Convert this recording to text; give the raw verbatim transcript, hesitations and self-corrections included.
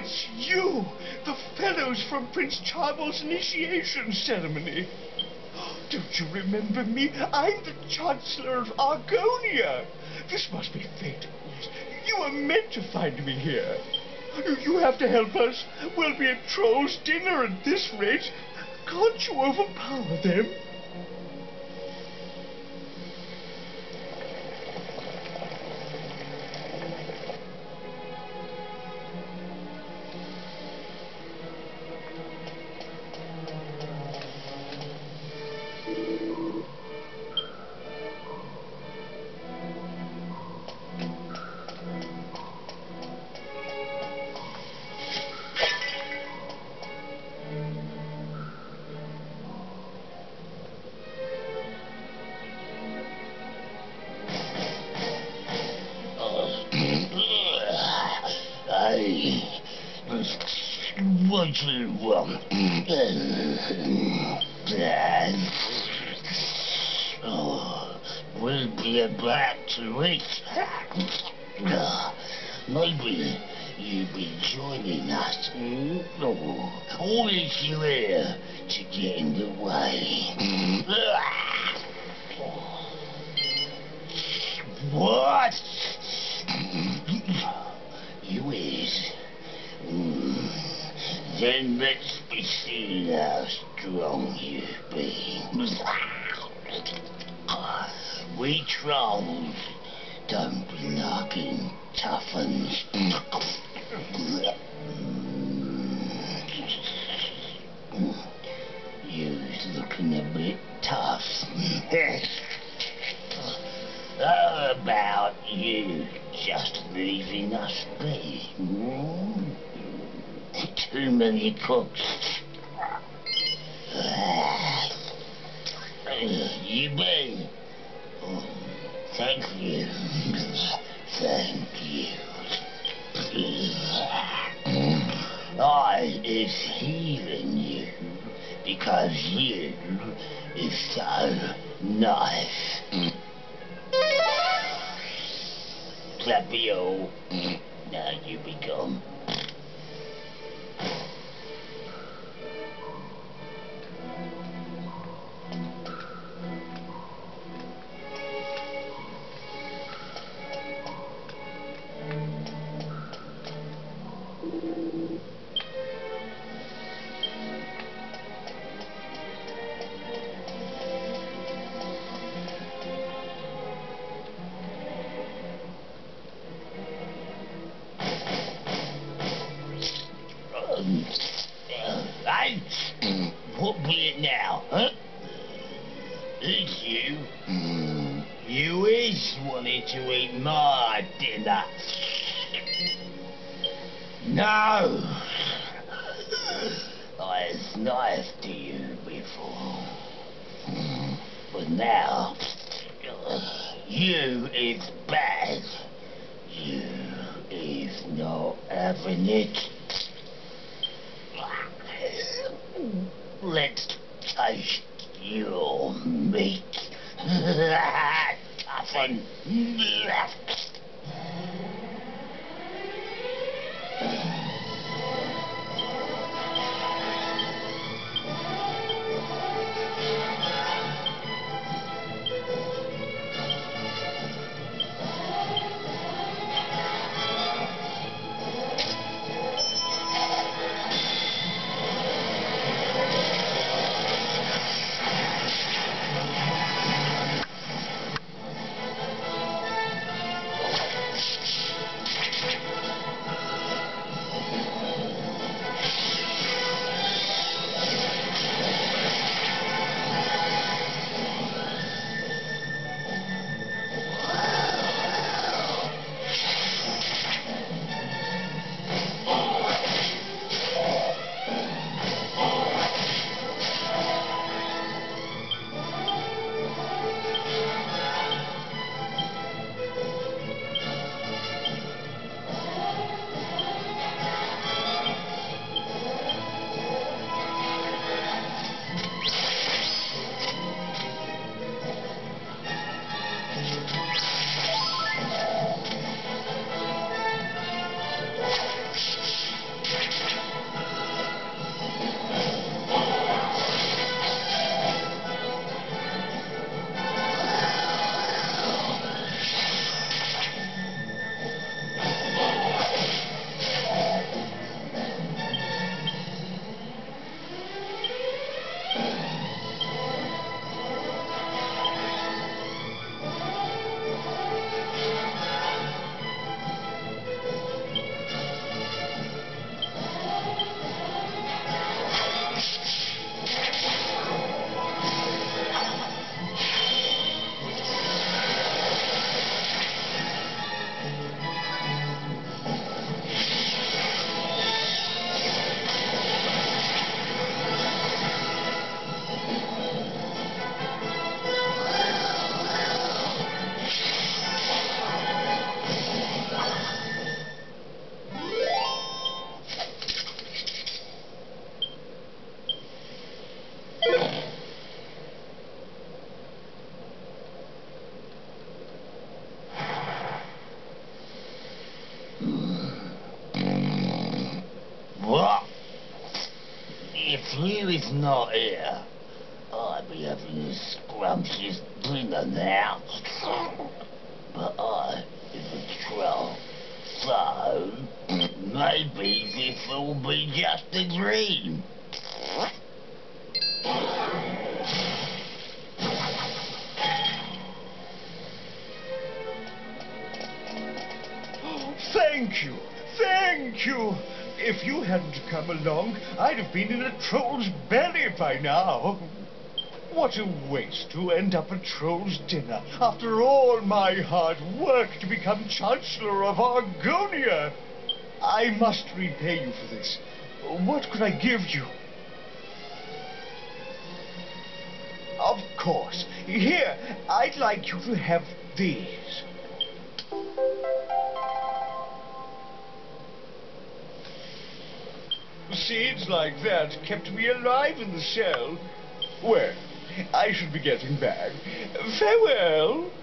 it's you! The fellows from Prince Charmos's initiation ceremony. Don't you remember me? I'm the Chancellor of Argonia. This must be fate. You were meant to find me here. You have to help us. We'll be at Troll's dinner at this rate. Can't you overpower them? What do you want? Oh, we'll be about to eat. Maybe you'll be joining us. Oh, or is you here to get in the way? What? You is? Then let's be seeing how strong you be. We trolls don't be knocking tough uns. You's looking a bit tough. How about you just leaving us be? Too many cooks. You be. Oh, thank you. Thank you. I is healing you because you is so nice. Clappio. Now you be gone. Hey, what be it now, huh? It's you. Mm. You is wanting to eat my dinner. No. I was nice to you before. Mm. But now, you is bad. You is not having it. Let's taste your meat. Toughen. Sirius not here, I'd be having a scrumptious dinner now. But I is a troll, so maybe this will be just a dream. Thank you, thank you. If you hadn't come along, I'd have been in a troll's belly by now. What a waste to end up at troll's dinner after all my hard work to become Chancellor of Argonia. I must repay you for this. What could I give you? Of course. Here, I'd like you to have these. Seeds like that kept me alive in the cell. Well, I should be getting back. Farewell.